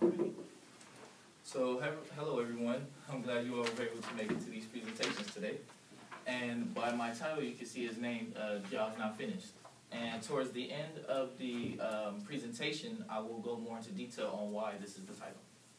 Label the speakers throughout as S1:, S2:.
S1: So, hello everyone. I'm glad you all were able to make it to these presentations today. And by my title, you can see his name, Job's Not Finished. And towards the end of the presentation, I will go more into detail on why this is the title.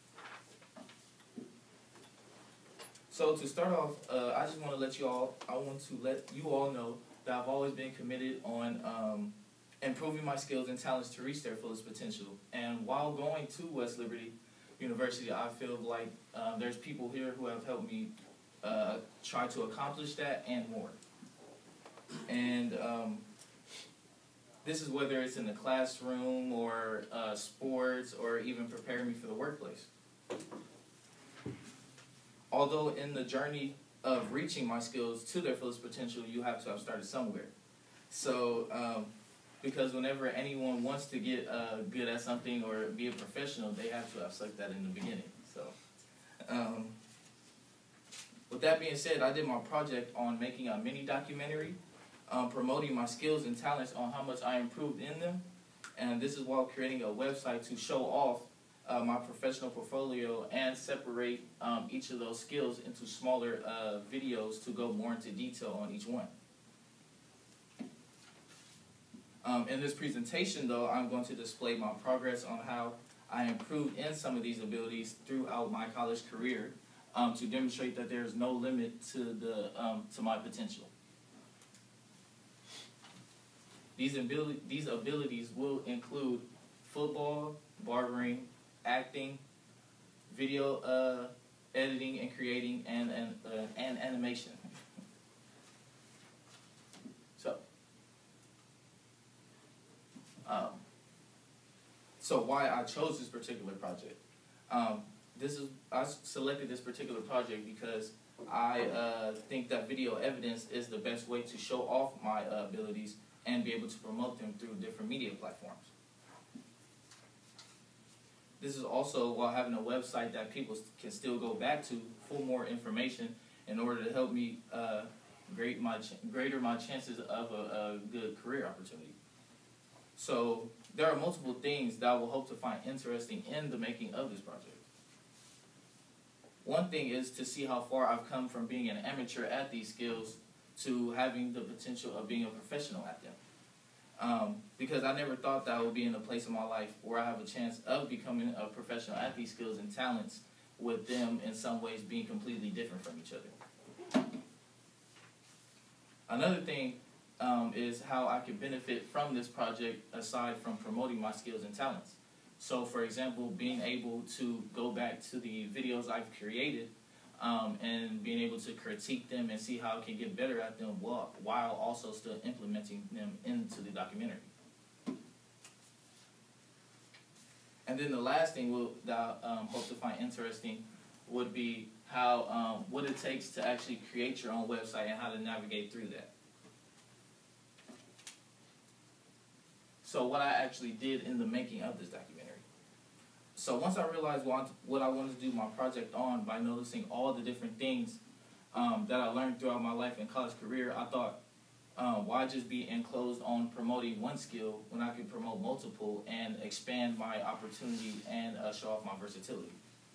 S1: So to start off, I just want to let you all know that I've always been committed on improving my skills and talents to reach their fullest potential. And while going to West Liberty University, I feel like there's people here who have helped me try to accomplish that and more. And this is whether it's in the classroom or sports or even preparing me for the workplace. Although in the journey of reaching my skills to their fullest potential, you have to have started somewhere. So, because whenever anyone wants to get good at something or be a professional, they have to have sucked that in the beginning. So, with that being said, I did my project on making a mini documentary, promoting my skills and talents on how much I improved in them. And this is while creating a website to show off my professional portfolio and separate each of those skills into smaller videos to go more into detail on each one. In this presentation, though, I'm going to display my progress on how I improved in some of these abilities throughout my college career to demonstrate that there's no limit to my potential. These abilities will include football, barbering, acting, video editing and creating, and animation. So why I chose this particular project. I selected this particular project because I think that video evidence is the best way to show off my abilities and be able to promote them through different media platforms. This is also while having a website that people can still go back to for more information in order to help me greater my chances of a good career opportunity. So there are multiple things that I will hope to find interesting in the making of this project. One thing is to see how far I've come from being an amateur at these skills to having the potential of being a professional at them. Because I never thought that I would be in a place in my life where I have a chance of becoming a professional at these skills and talents, with them in some ways being completely different from each other. Another thing is how I can benefit from this project aside from promoting my skills and talents. So, for example, being able to go back to the videos I've created and being able to critique them and see how I can get better at them while also still implementing them into the documentary. And then the last thing that I hope to find interesting would be how what it takes to actually create your own website and how to navigate through that. So what I actually did in the making of this documentary. So once I realized what I wanted to do my project on by noticing all the different things that I learned throughout my life and college career, I thought, why just be enclosed on promoting one skill when I could promote multiple and expand my opportunity and show off my versatility.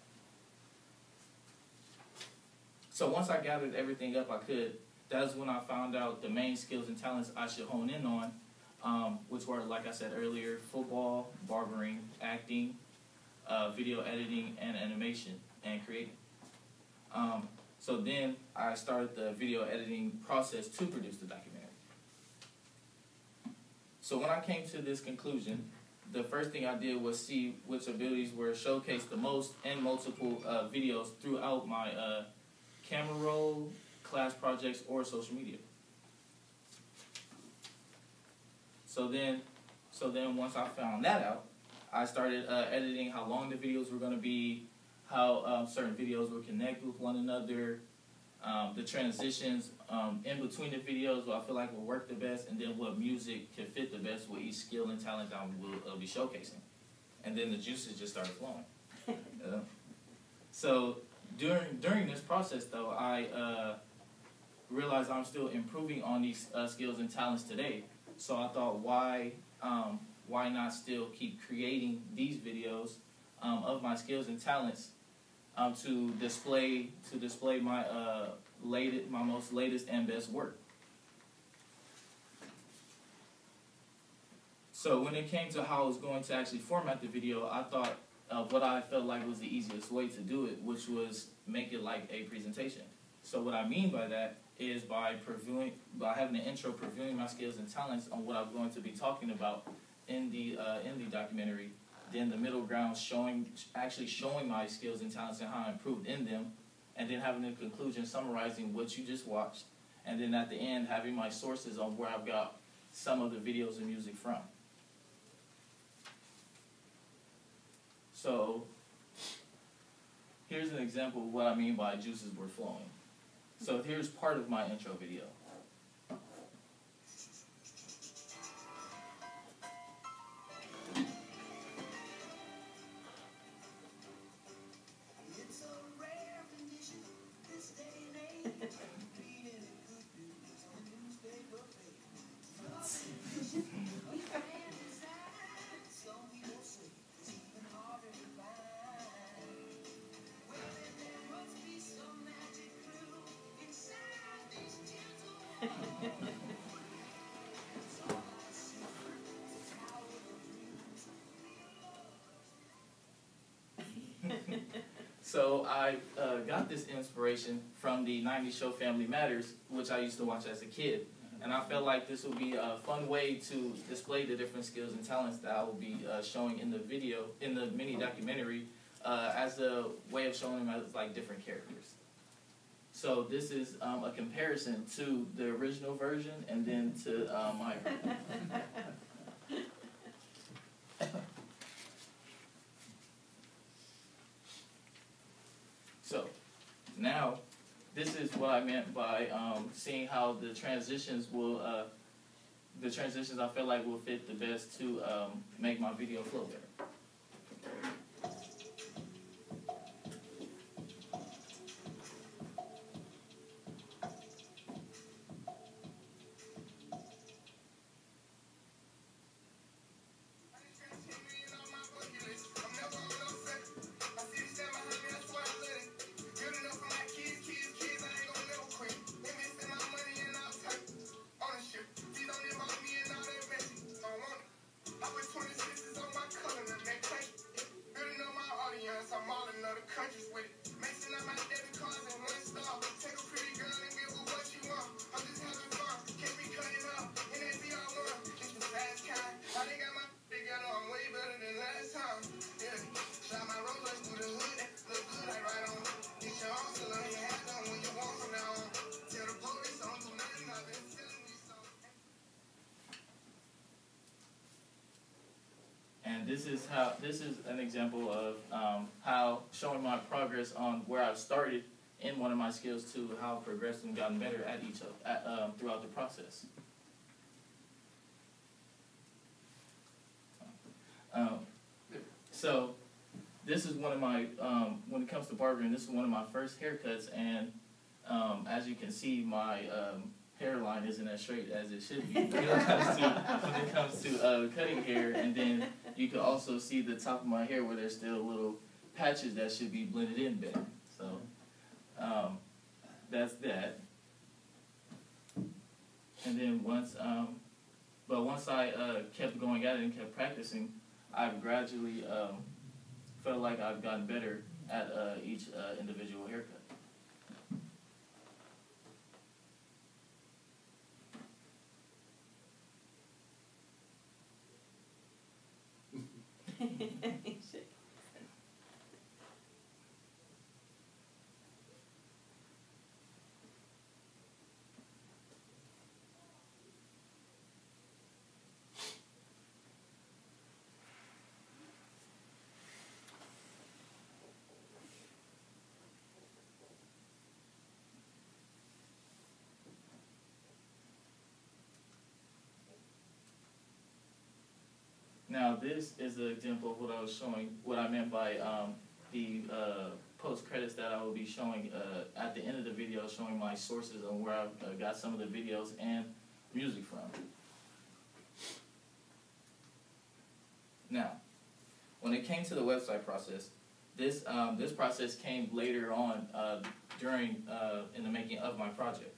S1: So once I gathered everything up I could, that's when I found out the main skills and talents I should hone in on, which were, like I said earlier, football, barbering, acting, video editing, and animation, and creating. So then I started the video editing process to produce the documentary. So when I came to this conclusion, the first thing I did was see which abilities were showcased the most in multiple videos throughout my camera roll, class projects, or social media. So then once I found that out, I started editing how long the videos were going to be, how certain videos would connect with one another, the transitions in between the videos, what I feel like will work the best, and then what music can fit the best with each skill and talent I will be showcasing. And then the juices just started flowing. So during this process, though, I realized I'm still improving on these skills and talents today. So I thought, why not still keep creating these videos of my skills and talents to display my my most latest and best work. So when it came to how I was going to actually format the video, I thought of what I felt like was the easiest way to do it, which was make it like a presentation. So what I mean by that is by having an intro previewing my skills and talents on what I'm going to be talking about in the documentary. Then the middle ground actually showing my skills and talents and how I improved in them, and then having the conclusion summarizing what you just watched, and then at the end having my sources on where I've got some of the videos and music from. So here's an example of what I mean by juices were flowing. So here's part of my intro video. So I got this inspiration from the 90s show Family Matters, which I used to watch as a kid. And I felt like this would be a fun way to display the different skills and talents that I will be showing in the video, in the mini documentary, as a way of showing them as like different characters. So this is a comparison to the original version and then to my version. So now, this is what I meant by seeing how the transitions will, I feel like will fit the best to make my video flow better. This is an example of how showing my progress on where I've started in one of my skills to how I've progressed and gotten better at throughout the process. So this is one of my, when it comes to barbering, this is one of my first haircuts, and as you can see, my hairline isn't as straight as it should be when it comes to cutting hair. And then you can also see the top of my hair where there's still little patches that should be blended in better. So that's that. And then once I kept going at it and kept practicing, I've gradually felt like I've gotten better at each individual haircut. Now this is an example of what I was showing, what I meant by the post credits that I will be showing at the end of the video, showing my sources on where I've got some of the videos and music from. Now, when it came to the website process, this process came later on during in the making of my project.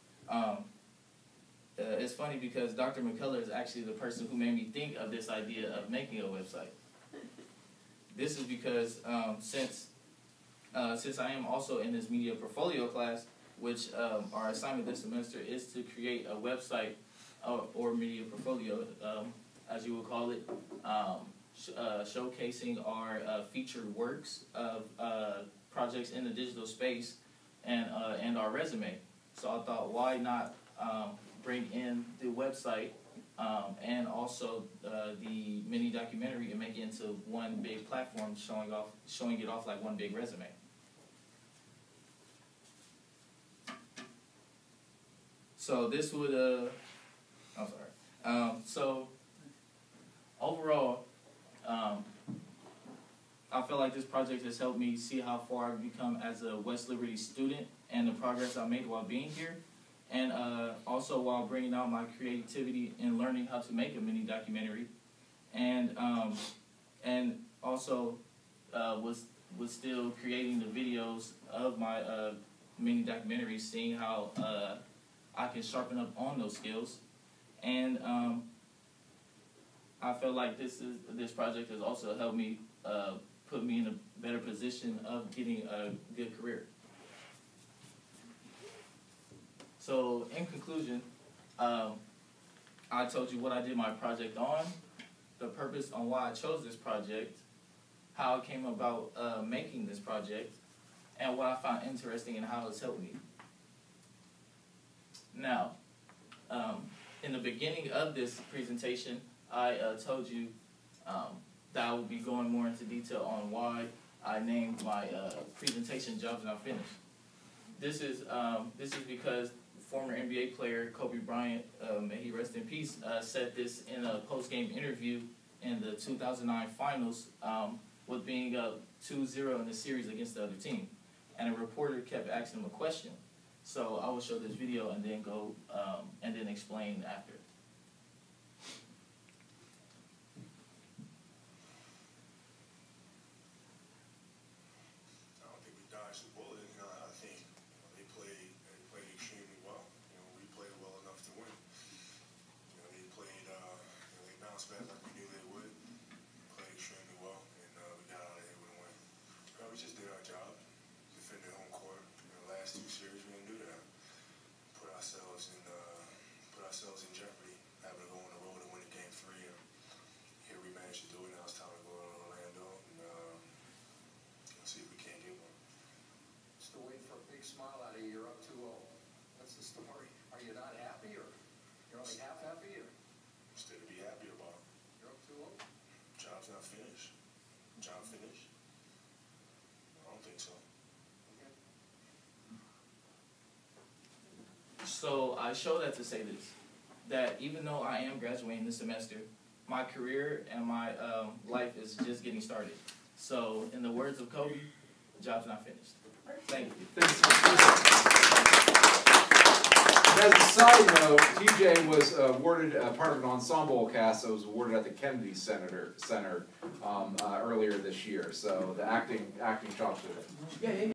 S1: It's funny because Dr. McCullough is actually the person who made me think of this idea of making a website. This is because since I am also in this media portfolio class, which our assignment this semester is to create a website or media portfolio, as you would call it, showcasing our featured works of projects in the digital space and our resume. So I thought, why not bring in the website and also the mini documentary and make it into one big platform, showing it off like one big resume. So this would I'm sorry. So overall, I feel like this project has helped me see how far I've become as a West Liberty student and the progress I made while being here, and also while bringing out my creativity and learning how to make a mini documentary, and also was still creating the videos of my mini documentary, seeing how I can sharpen up on those skills, and I feel like this project has also helped me put me in a better position of getting a good career. So in conclusion, I told you what I did my project on, the purpose on why I chose this project, how it came about making this project, and what I found interesting and how it's helped me. Now, in the beginning of this presentation, I told you that I would be going more into detail on why I named my presentation "Jobs Not Finished." This is because former NBA player Kobe Bryant, may he rest in peace, said this in a post-game interview in the 2009 finals, with being up 2-0 in the series against the other team, and a reporter kept asking him a question. So I will show this video and then go and then explain after.
S2: I don't think we dodged the bullet. I think they played extremely well. We played well enough to win. They played. They bounced back like we knew they would. Played extremely well, and we got out of here with a win. We just did our job, defended home court. Last two series we didn't do that. Put ourselves in jeopardy, having to go on the road and win a game 3. Here we managed to do it. Now it's time to go to Orlando and see if we can't get one.
S3: Still waiting for a big smile out of you. You're up 2-0. What's the story? Are you not happy, or you're only half happy, or?
S2: Still to be happy about.
S3: You're up 2-0.
S2: Job's not finished. Job finished? I don't think so.
S3: Okay.
S1: So I show that to say this, that even though I am graduating this semester, my career and my life is just getting started. So in the words of Kobe, job's not finished. Thank you.
S4: Thanks so much. As a side note, TJ was awarded part of an ensemble cast that was awarded at the Kennedy Center earlier this year. So the acting chops are there.
S1: Yeah.